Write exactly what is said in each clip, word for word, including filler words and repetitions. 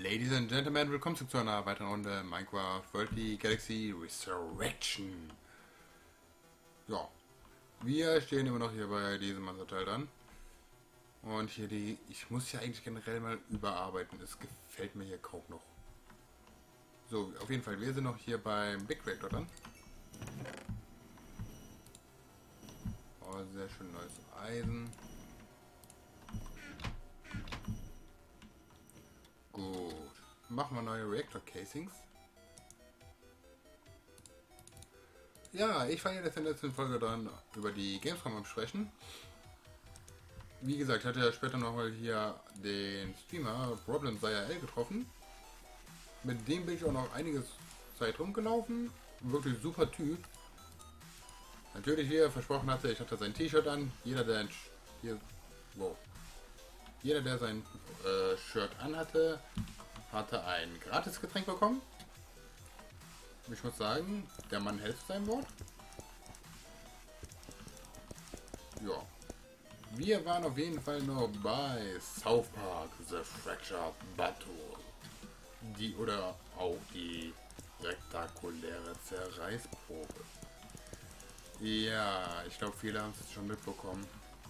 Ladies and Gentlemen, willkommen zurück zu einer weiteren Runde Minecraft Worldly Galaxy Resurrection. Ja, wir stehen immer noch hier bei diesem Monsterteil dran. Und hier die, ich muss ja eigentlich generell mal überarbeiten, es gefällt mir hier kaum noch. So, auf jeden Fall, wir sind noch hier beim Big Reactor dran. Oh, sehr schön neues Eisen. Gut. Machen wir neue Reactor Casings. Ja, ich fange jetzt in der letzten Folge dann über die Gamescom am Sprechen. Wie gesagt, ich hatte ja später nochmal hier den Streamer Problem I R L getroffen. Mit dem bin ich auch noch einiges Zeit rumgelaufen. Wirklich super Typ. Natürlich, wie er versprochen hatte, ich hatte sein T-Shirt an. Jeder, der ein hier, wow. Jeder, der sein äh, Shirt anhatte, hatte ein gratis Getränk bekommen. Ich muss sagen, der Mann hält sein Wort. Ja. Wir waren auf jeden Fall noch bei South Park The Fractured Battle. Die oder auch die rektakuläre Zerreißprobe. Ja, ich glaube, viele haben es schon mitbekommen.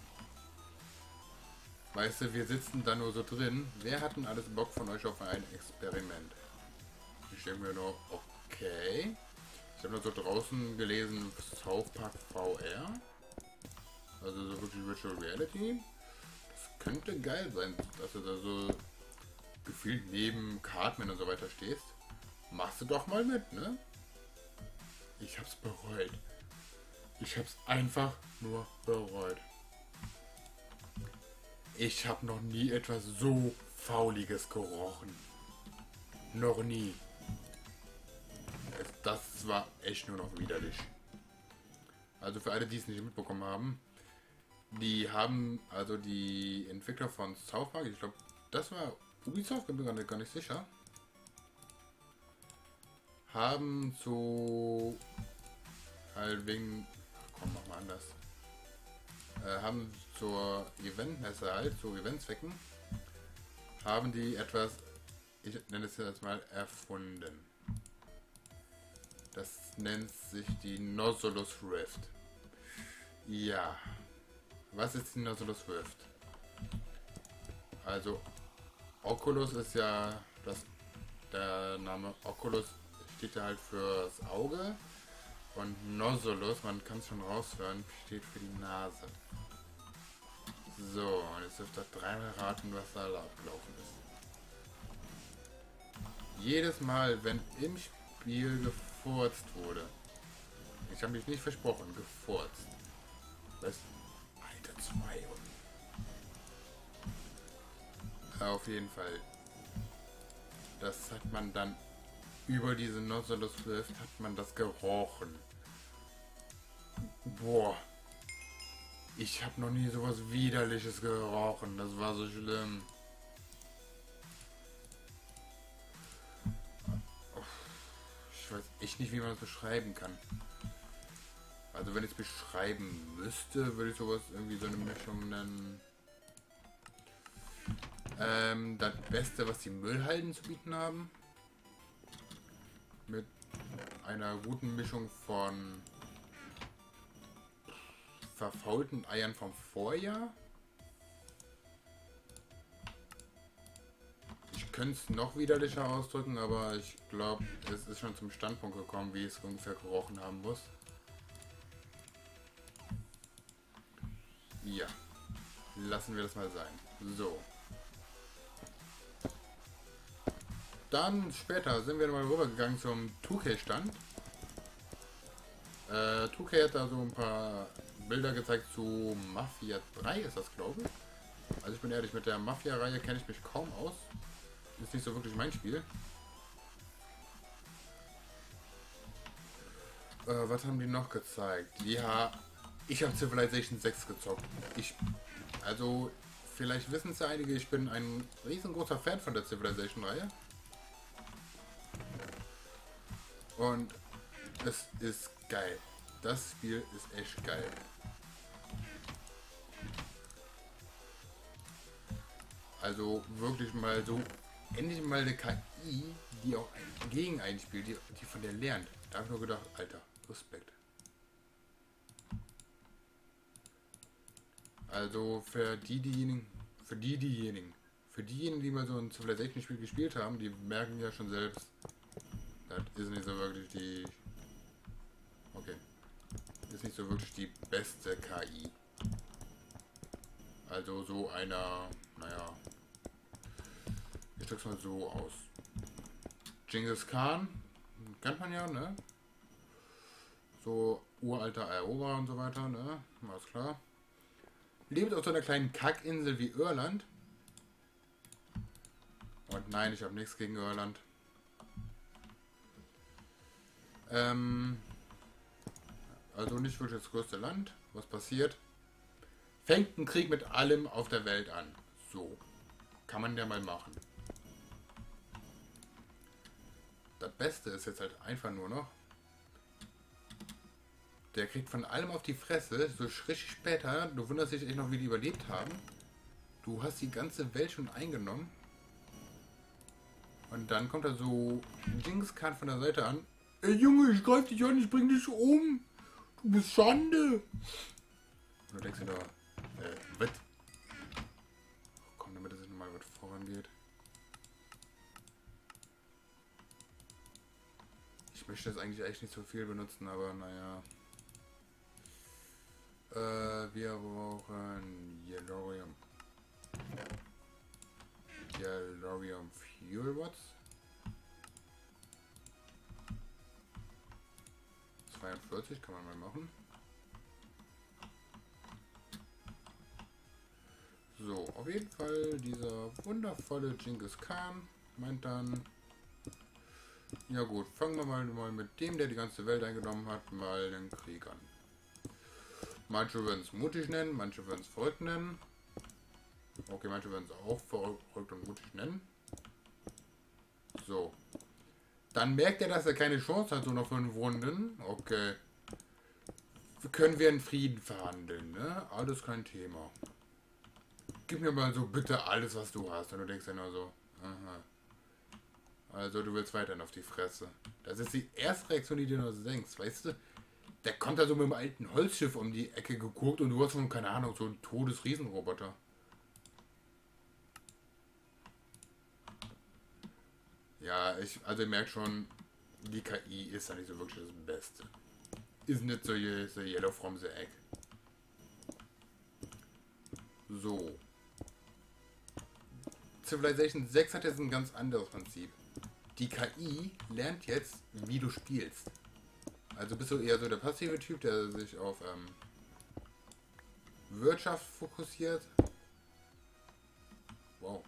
Weißt du, wir sitzen da nur so drin. Wer hat denn alles Bock von euch auf ein Experiment? Ich denke mir nur, okay. Ich habe nur so draußen gelesen, South Park V R. Also so wirklich Virtual Reality. Das könnte geil sein, dass du da so gefühlt neben Cartman und so weiter stehst. Machst du doch mal mit, ne? Ich hab's bereut. Ich hab's einfach nur bereut. Ich habe noch nie etwas so Fauliges gerochen. Noch nie. Das war echt nur noch widerlich. Also für alle, die es nicht mitbekommen haben, die haben, also die Entwickler von South Park, ich glaube, das war Ubisoft, bin mir gar nicht sicher, haben zu halt wegen, komm, mach mal anders. Äh, haben zur Eventmesse halt, zu Eventzwecken, haben die etwas, ich nenne es jetzt mal, erfunden. Das nennt sich die Nozzulus Rift. Ja. Was ist die Nozzulus Rift? Also, Oculus ist ja, das, der Name Oculus steht ja halt fürs Auge. Und Nozzulus, man kann es schon raushören, steht für die Nase. So, und jetzt dürft ihr dreimal raten, was da abgelaufen ist. Jedes Mal, wenn im Spiel gefurzt wurde, ich habe mich nicht versprochen, gefurzt. Was? Alter, zwei und... Auf jeden Fall. Das hat man dann über diese Nozzulus Rift hat man das gerochen. Boah. Ich habe noch nie sowas Widerliches gerochen. Das war so schlimm. Ich weiß echt nicht, wie man das beschreiben kann. Also wenn ich es beschreiben müsste, würde ich sowas irgendwie so eine Mischung nennen. Ähm, das Beste, was die Müllhalden zu bieten haben. Mit einer guten Mischung von verfaulten Eiern vom Vorjahr. Ich könnte es noch widerlicher ausdrücken, aber ich glaube, es ist schon zum Standpunkt gekommen, wie es ungefähr gerochen haben muss. Ja, lassen wir das mal sein. So. Dann später sind wir mal rübergegangen zum zwei K Stand. Äh, zwei K hat da so ein paar Bilder gezeigt zu Mafia drei, ist das, glaube ich. Also ich bin ehrlich, mit der Mafia-Reihe kenne ich mich kaum aus. Ist nicht so wirklich mein Spiel. Äh, was haben die noch gezeigt? Ja, ich habe Civilization sechs gezockt. Ich, also, vielleicht wissen es ja einige, ich bin ein riesengroßer Fan von der Civilization-Reihe. Und es ist geil. Das Spiel ist echt geil. Also wirklich mal so endlich mal eine K I, die auch ein, gegen einen spielt, die, die von der lernt. Da habe ich nur gedacht, Alter, Respekt. Also für die, diejenigen, für die, diejenigen, für diejenigen, die mal so ein Civilization-Spiel gespielt haben, die merken ja schon selbst, das ist nicht so wirklich die, okay, ist nicht so wirklich die beste K I. Also so einer, naja, ich drück's mal so aus. Genghis Khan, kennt man ja, ne? So uralter Eroberer und so weiter, ne? Alles klar. Lebt auf so einer kleinen Kackinsel wie Irland. Und nein, ich habe nichts gegen Irland. Ähm, also nicht wirklich das größte Land. Was passiert? Fängt ein Krieg mit allem auf der Welt an. So. Kann man ja mal machen. Das Beste ist jetzt halt einfach nur noch, der kriegt von allem auf die Fresse, so richtig später, du wunderst dich echt noch, wie die überlebt haben. Du hast die ganze Welt schon eingenommen. Und dann kommt da so Genghis Khan von der Seite an. Ey Junge, ich greif dich an, ich bring dich um. Du bist Schande. Und du denkst dir da, äh, was? Komm, damit es nochmal was vorangeht. Ich möchte das eigentlich echt nicht so viel benutzen, aber naja. Äh, wir brauchen Yellorium. Yellorium Fuel Watts. zweiundvierzig kann man mal machen. So, auf jeden Fall dieser wundervolle Genghis Khan meint dann, ja gut, fangen wir mal, mal mit dem, der die ganze Welt eingenommen hat, mal den Krieg an. Manche würden es mutig nennen, manche würden es verrückt nennen. Okay, manche würden es auch verrückt und mutig nennen. So. Dann merkt er, dass er keine Chance hat, so noch fünf Runden. Okay. Können wir in Frieden verhandeln, ne? Alles kein Thema. Gib mir mal so bitte alles, was du hast. Und du denkst ja nur so, aha. Also du willst weiterhin auf die Fresse. Das ist die erste Reaktion, die du nur denkst, weißt du? Der kommt da so mit dem alten Holzschiff um die Ecke geguckt und du hast schon, keine Ahnung, so ein Todesriesenroboter. Ja, ich, also ihr merkt schon, die K I ist ja nicht so wirklich das Beste. Ist nicht so the yellow from the egg. So. Civilization sechs hat jetzt ein ganz anderes Prinzip. Die K I lernt jetzt, wie du spielst. Also bist du eher so der passive Typ, der sich auf ähm, Wirtschaft fokussiert. Wow.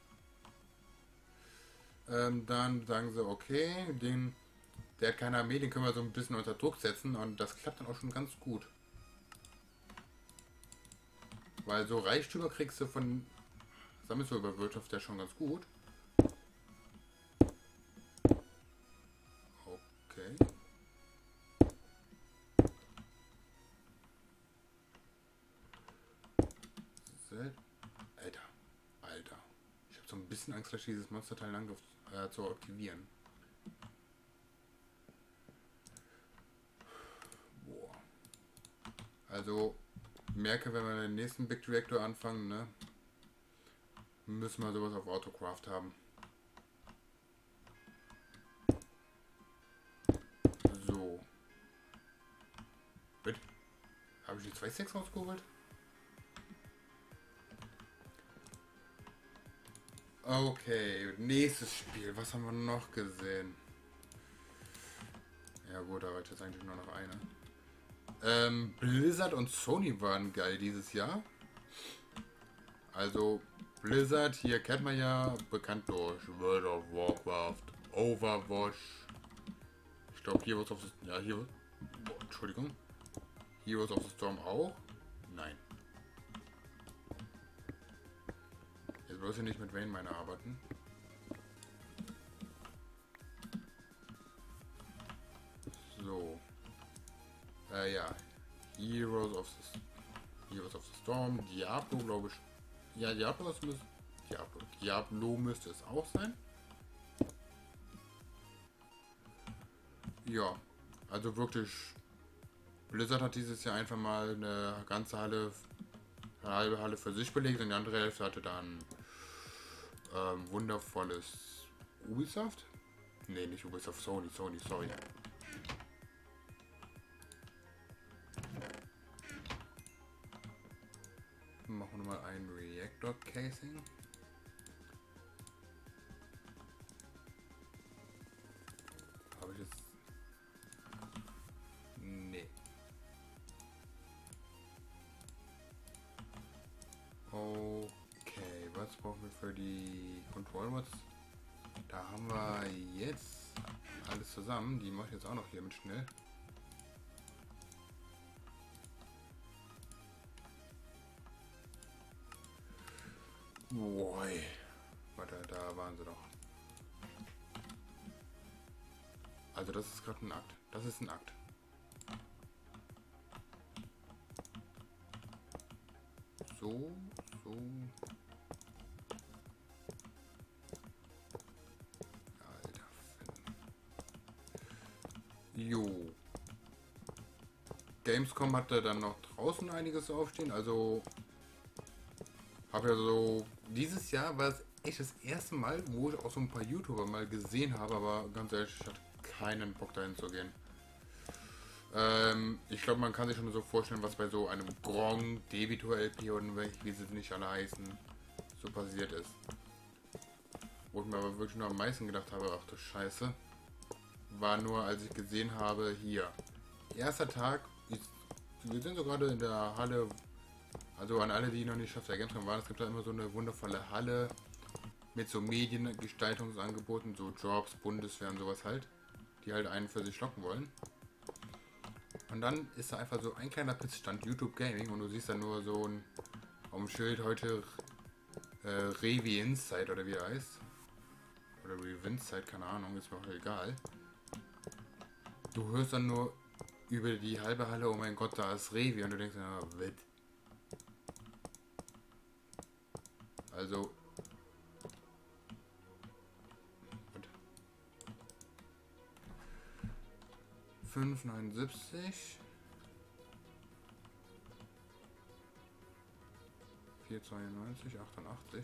Ähm, dann sagen sie, okay, den, der hat keine Armee, den können wir so ein bisschen unter Druck setzen und das klappt dann auch schon ganz gut. Weil so Reichtümer kriegst du von, sammelst du über Wirtschaft ja schon ganz gut. Okay. Alter, Alter. Ich habe so ein bisschen Angst, gleich dieses Monsterteil lang äh, zu aktivieren. Boah. Also, merke, wenn wir den nächsten Big Reactor anfangen, ne, müssen wir sowas auf Autocraft haben. So. Bitte. Habe ich die zwei Stacks rausgeholt? Okay, nächstes Spiel. Was haben wir noch gesehen? Ja gut, da war jetzt eigentlich nur noch eine. Ähm, Blizzard und Sony waren geil dieses Jahr. Also Blizzard, hier kennt man ja, bekannt durch World of Warcraft, Overwatch. Ich glaube Heroes of the... Ja, hier... Boah, Entschuldigung. Heroes of the Storm auch? Nein. Jetzt bloß hier nicht mit Wayne meiner arbeiten. So. Äh, ja. Heroes of the, Heroes of the Storm, Diablo, glaube ich. Ja, Diablo ist, Diablo. Diablo müsste es auch sein. Ja, also wirklich, Blizzard hat dieses Jahr einfach mal eine ganze Halle, eine halbe Halle für sich belegt und die andere Hälfte hatte dann ähm, wundervolles Ubisoft. Ne, nicht Ubisoft, Sony, Sony, sorry. Machen wir mal ein Reactor Casing. Habe ich jetzt. Nee. Okay, was brauchen wir für die Control Mods? Da haben wir jetzt alles zusammen. Die mache ich jetzt auch noch hier mit schnell. Boy. Warte, da waren sie doch. Also das ist gerade ein Akt. Das ist ein Akt. So, so. Alter Finn. Jo. Gamescom hatte dann noch draußen einiges aufstehen. Also habe ja so, dieses Jahr war es echt das erste Mal, wo ich auch so ein paar YouTuber mal gesehen habe, aber ganz ehrlich, ich hatte keinen Bock dahin zu gehen. Ähm, ich glaube, man kann sich schon so vorstellen, was bei so einem Gronk, Debitor L P und wie sie nicht alle heißen, so passiert ist. Wo ich mir aber wirklich nur am meisten gedacht habe, ach du Scheiße, war nur, als ich gesehen habe, hier, erster Tag, ich, wir sind so gerade in der Halle. Also an alle, die noch nicht auf der Gamescom waren, es gibt da immer so eine wundervolle Halle mit so Mediengestaltungsangeboten, so Jobs, Bundeswehr und sowas halt, die halt einen für sich locken wollen. Und dann ist da einfach so ein kleiner Pitzstand, YouTube Gaming, und du siehst da nur so ein auf dem Schild heute äh, Revi Insight oder wie er heißt. Oder Revi Insight, keine Ahnung, ist mir auch egal. Du hörst dann nur über die halbe Halle, oh mein Gott, da ist Revi, und du denkst, na, wild. Also fünf neunundsiebzig, vier zweiundneunzig, achtundachtzig.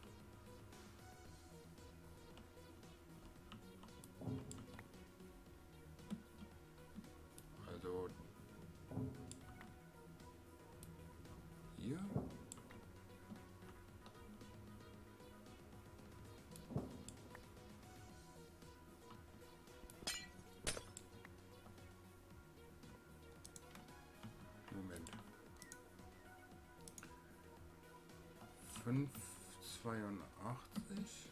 Also hier. Moment. fünf zweiundachtzig.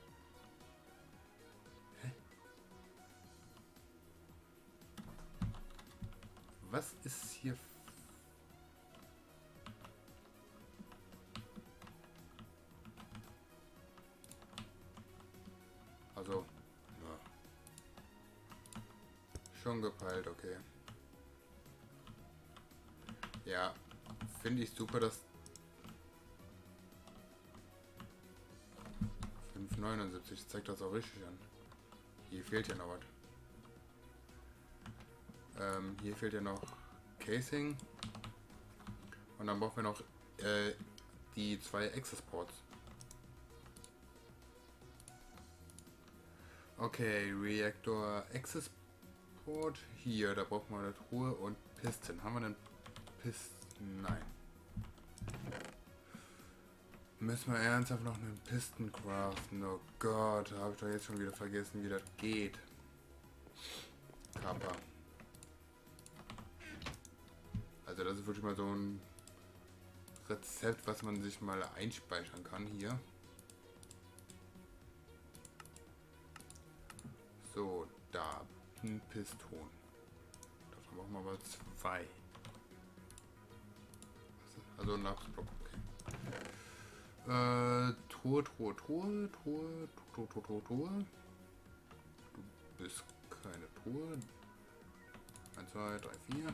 Hä? Was ist hier? Also, ja. Schon gepeilt, okay. Ja, finde ich super, dass fünf neunundsiebzig zeigt das auch richtig an. Hier fehlt ja noch was. Ähm, hier fehlt ja noch Casing. Und dann brauchen wir noch äh, die zwei Access Ports. Okay, Reactor Access Port. Hier, da brauchen wir eine Truhe und Piston. Haben wir einen Piston? Nein. Müssen wir ernsthaft noch einen Piston craften? Oh Gott, da habe ich doch jetzt schon wieder vergessen, wie das geht. Kappa. Also das ist wirklich mal so ein Rezept, was man sich mal einspeichern kann hier. So, da ein Piston. Davon machen wir aber zwei. Also ein Nachblock, okay. Äh, Truhe, Truhe, Truhe, Truhe, Truhe, Truhe, Truhe, Truhe. Du bist keine Truhe. eins, zwei, drei, vier.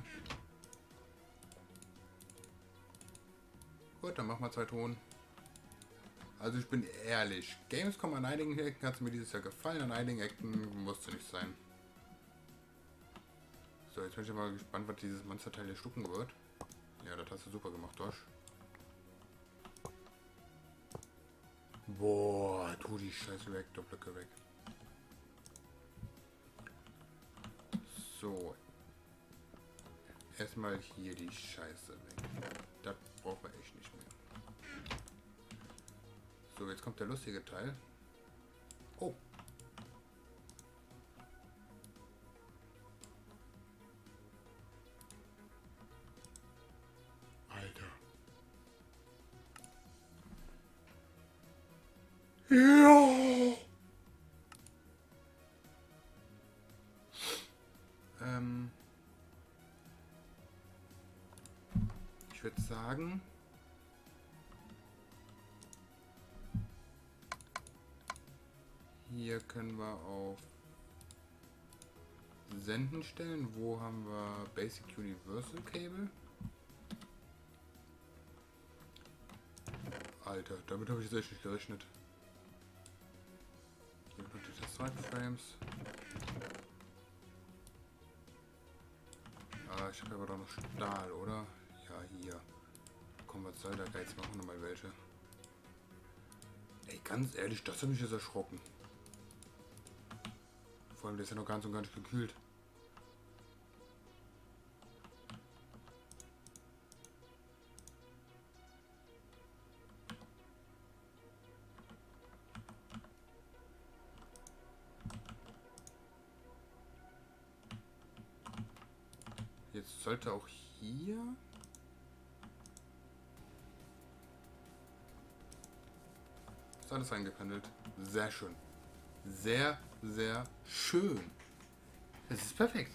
Gut, dann machen wir zwei Ton. Also ich bin ehrlich, Gamescom an einigen Ecken hat es mir dieses Jahr gefallen, an einigen Ecken musste nicht sein. So, jetzt bin ich aber gespannt, was dieses Monsterteil hier schlucken wird. Ja, das hast du super gemacht, Dosch. Boah, tu die Scheiße weg, Doppelblöcke weg. So. Erstmal hier die Scheiße weg. Das brauchen wir echt nicht mehr. So, jetzt kommt der lustige Teil. Oh. Alter. Ja. Ähm. Ich würde sagen, hier können wir auf Senden stellen. Wo haben wir Basic Universal Cable? Alter, damit habe ich jetzt echt nicht gerechnet. Hier noch die Test-Frames. Ah, ich habe aber doch noch Stahl, oder? Ja, hier. Komm, was soll der Geiz? Machen wir nochmal welche. Ey, ganz ehrlich, das hat mich jetzt erschrocken. Vor allem, der ist ja noch ganz und gar nicht gekühlt. Jetzt sollte auch hier... Ist alles eingependelt. Sehr schön. Sehr, sehr schön. Es ist perfekt.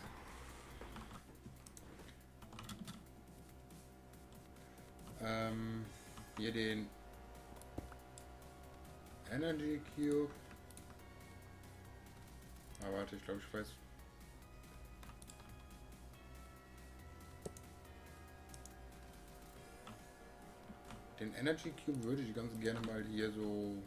Ähm, hier den Energy Cube. Aber warte, ich glaube, ich weiß. Den Energy Cube würde ich ganz gerne mal hier so...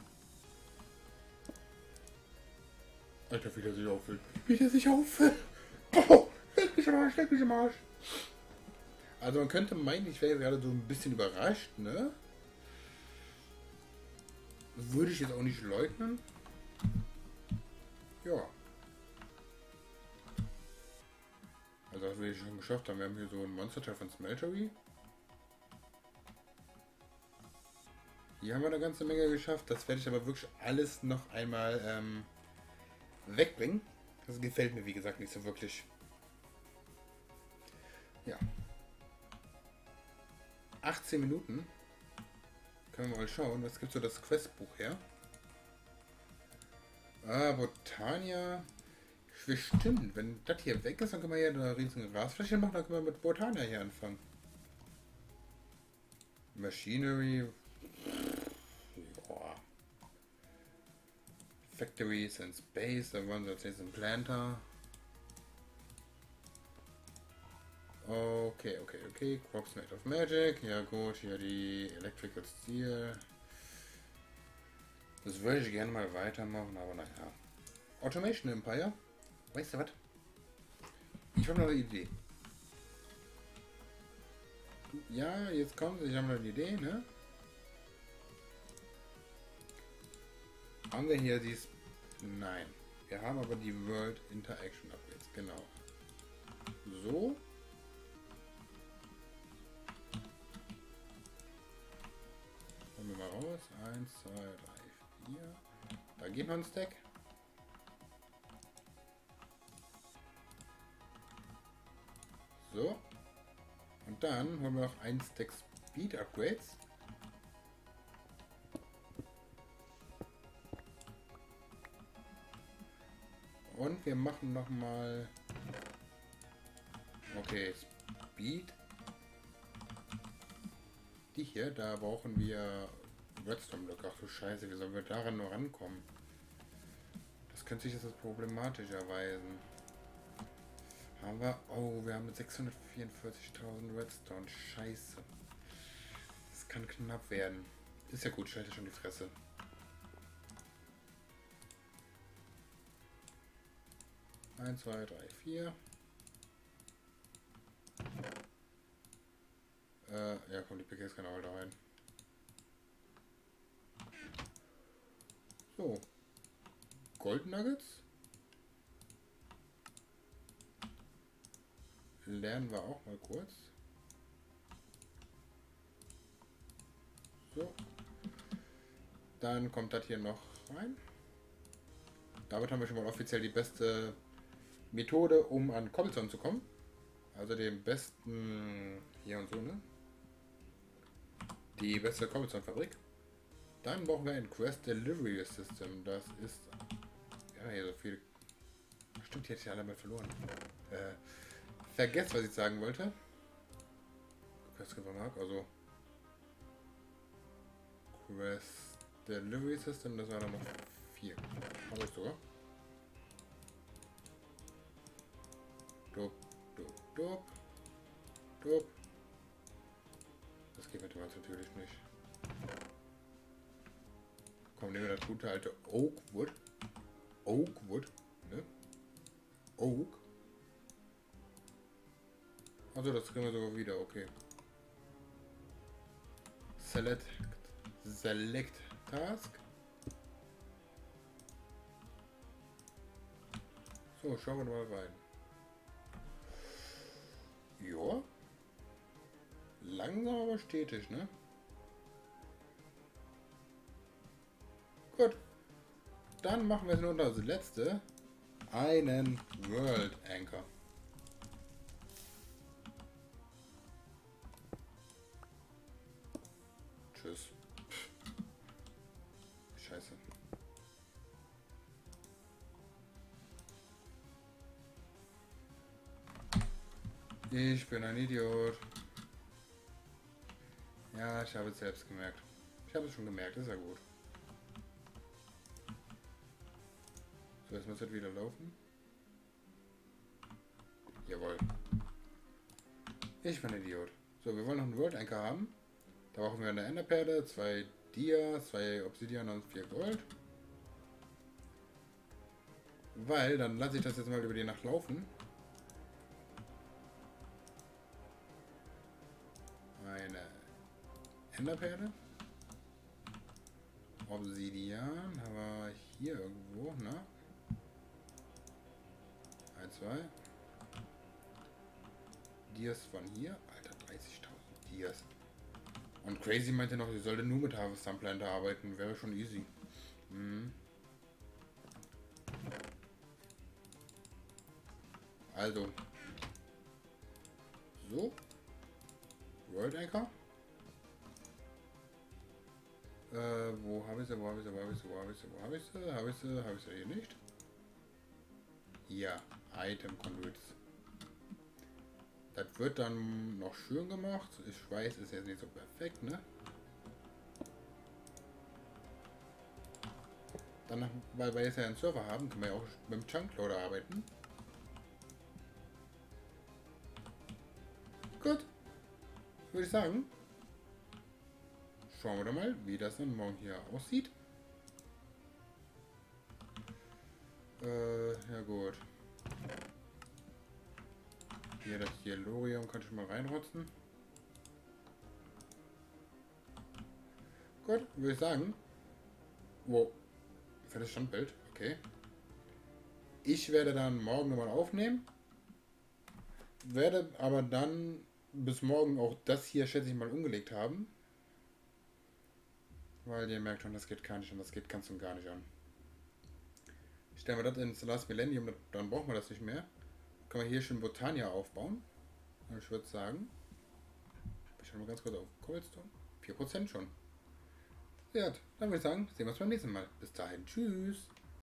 Alter, wie der sich auffüllt. Wie der sich auffüllt. Oh, leg mich am Arsch, leg mich am Arsch. Also man könnte meinen, ich wäre gerade so ein bisschen überrascht, ne? Würde ich jetzt auch nicht leugnen. Ja. Also das will ich schon geschafft haben. Wir haben hier so ein Monsterteil von Smeltery. Hier haben wir eine ganze Menge geschafft. Das werde ich aber wirklich alles noch einmal ähm, wegbringen. Das gefällt mir, wie gesagt, nicht so wirklich. Ja. achtzehn Minuten. Können wir mal schauen, was gibt so das Questbuch her? Ah, Botania. Stimmt, wenn das hier weg ist, dann können wir ja eine riesige Grasfläche machen, dann können wir mit Botania hier anfangen. Machinery. Ja. Factories and Space, da wollen sie jetzt jetzt einen Planter. Okay, okay, okay. Crops Made of Magic. Ja gut, hier die Electrical Steel. Das würde ich gerne mal weitermachen, aber naja. Automation Empire. Weißt du was? Ich habe noch eine Idee. Ja, jetzt kommt, ich habe noch eine Idee, ne? Haben wir hier dies... Nein. Wir haben aber die World Interaction Upgrades, genau. So. Kommen wir mal raus. eins, zwei, drei, vier. Da geht noch ein Stack. So. Und dann haben wir noch ein Stack Speed Upgrades. Und wir machen noch mal. Okay, Speed. Die hier, da brauchen wir Redstone Block. Ach du Scheiße, wie sollen wir daran nur rankommen? Das könnte sich jetzt als problematisch erweisen. Haben wir. Oh, wir haben sechshundertvierundvierzigtausend Redstone. Scheiße. Das kann knapp werden. Ist ja gut, stellt schon die Fresse. Eins, zwei, drei, vier. Äh, ja komm, die P Ks kann auch da rein. So. Gold Nuggets. Lernen wir auch mal kurz. So. Dann kommt das hier noch rein. Damit haben wir schon mal offiziell die beste Methode, um an Cobblestone zu kommen. Also den besten hier und so, ne? Die beste Cobblestone-Fabrik. Dann brauchen wir ein Quest Delivery System. Das ist... Ja, hier so viel... Stimmt, die hätte ich alle mal verloren. Äh, vergesst, was ich sagen wollte. Quest Mark, also... Quest Delivery System, das war dann noch vier. Habe ich sogar. Dup, dup, dup. Dup. Das geht mit dem Holz natürlich nicht. Komm, nehmen wir das gute alte Oakwood. Oakwood, ne? Oak. Also das kriegen wir sogar wieder, okay. Select, Select Task. So, schauen wir mal rein. Ja. Langsam aber stetig, ne? Gut. Dann machen wir jetzt nur das letzte. Einen World Anchor. Tschüss. Scheiße. Ich bin ein Idiot. Ja, ich habe es selbst gemerkt. Ich habe es schon gemerkt, ist ja gut. So, jetzt muss es wieder laufen. Jawohl. Ich bin ein Idiot. So, wir wollen noch einen World Anchor haben. Da brauchen wir eine Enderperle, zwei Dia, zwei Obsidian und vier Gold. Weil, dann lasse ich das jetzt mal über die Nacht laufen. Eine Enderperle. Obsidian haben wir hier irgendwo, ne? eins, zwei. Dias von hier. Alter, dreißigtausend Dias. Und Crazy meinte noch, sie sollte nur mit Harvest Planter arbeiten. Wäre schon easy. Mhm. Also. So. World Anchor. Äh, wo habe ich sie, wo habe ich sie, wo habe ich sie, wo habe ich sie, wo habe ich sie, habe ich sie, habe ich sie hier nicht? Hier, Item Conduits. Das wird dann noch schön gemacht. Ich weiß, ist jetzt nicht so perfekt, ne? Dann, weil wir jetzt ja einen Server haben, können wir ja auch mit dem Chunkloader arbeiten. Gut. Würde ich sagen. Schauen wir doch mal, wie das dann morgen hier aussieht. Äh, ja gut. Hier das Yellorium kann ich mal reinrotzen. Gut, würde ich sagen. Wow. Für das Standbild, okay. Ich werde dann morgen nochmal aufnehmen. Werde aber dann bis morgen auch das hier, schätze ich mal, umgelegt haben. Weil ihr merkt schon, das geht gar nicht an, das geht ganz und gar nicht an. Stellen wir das ins Last Millennium, dann brauchen wir das nicht mehr. Können wir hier schon Botania aufbauen. Und ich würde sagen, ich schaue mal ganz kurz auf Cobblestone. vier Prozent schon. Ja, dann würde ich sagen, sehen wir uns beim nächsten Mal. Bis dahin, tschüss.